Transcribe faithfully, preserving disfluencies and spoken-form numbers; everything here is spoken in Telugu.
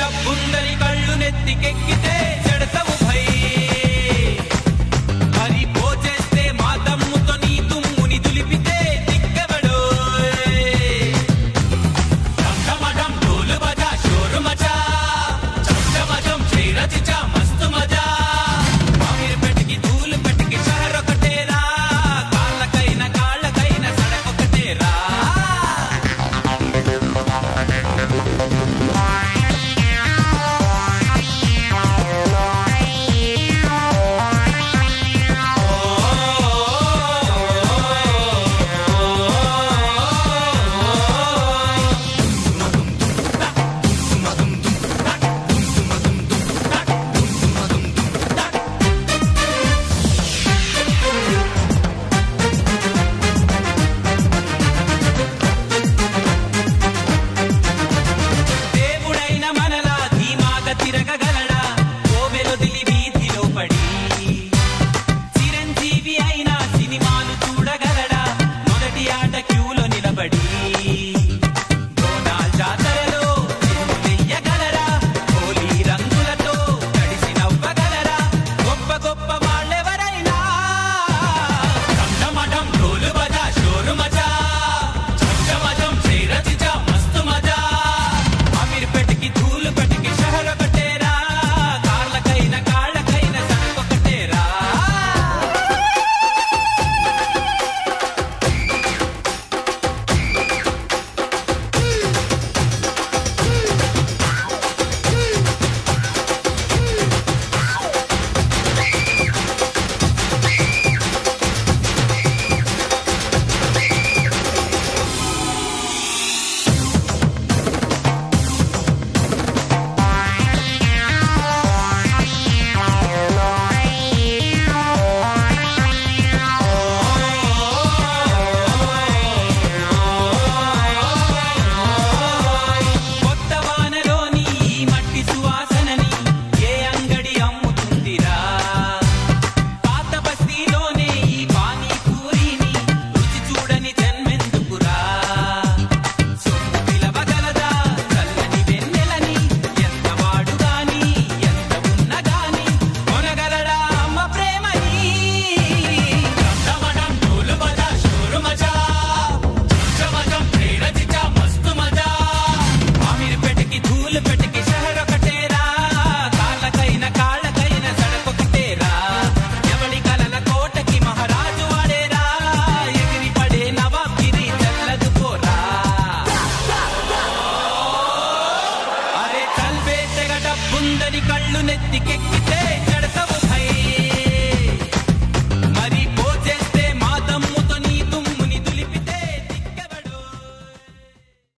డబ్బుందని కళ్ళు నెత్తికెక్కితే చెడతవు భై మరి పోచేస్తే మా దమ్ముతో నీ తుమ్ముని దులిపితే దిక్కబడో ఢంఢమఢం ఢోలు బజా షోరు మచా చమచమచం చేరచిచా మస్తు మజా మామిరి పెట్టికి ధూలు పెట్టికి షహరొకటేరా కాళ్ళకైన కాళ్ళకైన సడకొకటేరా దేవుడైన మనలా ధీమాగా తిరగగలడా కోవెలొదిలి వీధిలో పడి చిరంజీవి అయినా సినిమాలు చూడగలడా మొదటి ఆట క్యూలో నిలబడి బోనాల్ జాతరలో చెయ్యగలరా హోలీ రంగులతో తడిసి నవ్వగలరా గొప్ప గొప్ప వాళ్ళెవరైనా ఢంఢమఢం ఢోలు బజా షోరు మచా చమచమచం చేరచిచా మస్తు మజా అమీర్ పెట్టికి ధూలు పెట్టికి షహరొకటేరా కాళ్ళకైన కాళ్ళకైన సడకొకటేరా కొత్త వానలోని ఈ మట్టి సువాసనని ఏ అంగడి అమ్ముతుందిరా పాత బస్తీలోనే ఈ పానీపూరిని రుచి చూడని జన్మెందుకురా సొమ్ము పిలవగలదా చల్లని వెన్నెలని ఎంత వాడు గాని ఎంత ఉన్న గాని కొనగలడా అమ్మ ప్రేమని ఢంఢమఢం ఢోలు బజా షోరు మచా చమచమచం చేరచిచా మస్తు మజా అమీర్ పెట్టికి ధూలు పెట్టికి షహరొకటేరా కాళ్ళకైన కాళ్ళకైన సడకొకటేరా ఎవడి కలల కోటకి మహారాజు వాడేరా ఎగిరి పడే నవాబిరి చల్లదు పోరా అరే చల్వేటగా డబ్బుందని కళ్ళు నెత్తికెక్కి